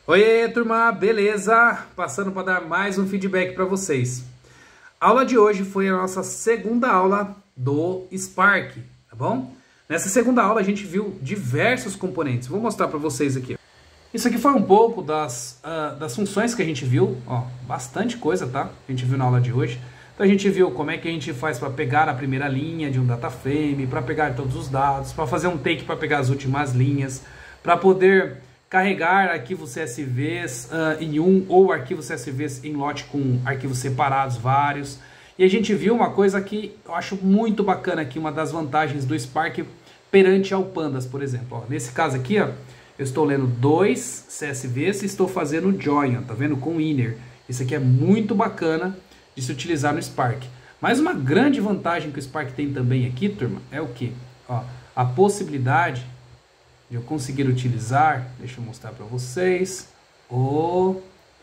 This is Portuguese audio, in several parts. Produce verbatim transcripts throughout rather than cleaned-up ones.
Oi, turma, beleza? Passando para dar mais um feedback para vocês. A aula de hoje foi a nossa segunda aula do Spark, tá bom? Nessa segunda aula a gente viu diversos componentes. Vou mostrar para vocês aqui. Isso aqui foi um pouco das, uh, das funções que a gente viu, ó, bastante coisa, tá? A gente viu na aula de hoje. Então a gente viu como é que a gente faz para pegar a primeira linha de um data frame, para pegar todos os dados, para fazer um take para pegar as últimas linhas, para poder carregar arquivos C S Vs uh, em um ou arquivos C S Vs em lote com arquivos separados vários. E a gente viu uma coisa que eu acho muito bacana aqui, uma das vantagens do Spark perante ao Pandas, por exemplo. Ó, nesse caso aqui, ó, eu estou lendo dois C S Vs e estou fazendo join, ó, tá vendo? Com inner. Isso aqui é muito bacana de se utilizar no Spark. Mas uma grande vantagem que o Spark tem também aqui, turma, é o que? Ó, a possibilidade de eu conseguir utilizar, deixa eu mostrar para vocês, o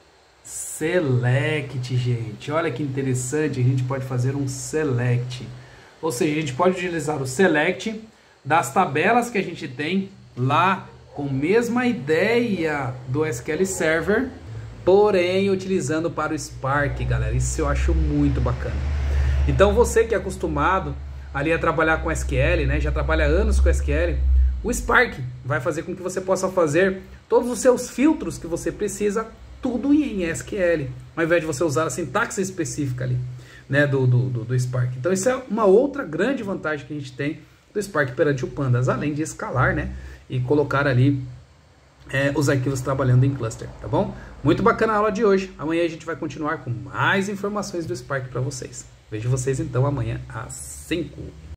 select, gente. Olha que interessante, a gente pode fazer um select. Ou seja, a gente pode utilizar o select das tabelas que a gente tem lá com a mesma ideia do S Q L Server, porém utilizando para o Spark, galera. Isso eu acho muito bacana. Então você que é acostumado ali a trabalhar com S Q L, né, já trabalha anos com S Q L, o Spark vai fazer com que você possa fazer todos os seus filtros que você precisa, tudo em S Q L, ao invés de você usar a sintaxe específica ali, né, do, do, do, do Spark. Então isso é uma outra grande vantagem que a gente tem do Spark perante o Pandas, além de escalar, né, e colocar ali é, os arquivos trabalhando em cluster, tá bom? Muito bacana a aula de hoje. Amanhã a gente vai continuar com mais informações do Spark para vocês. Vejo vocês então amanhã às cinco.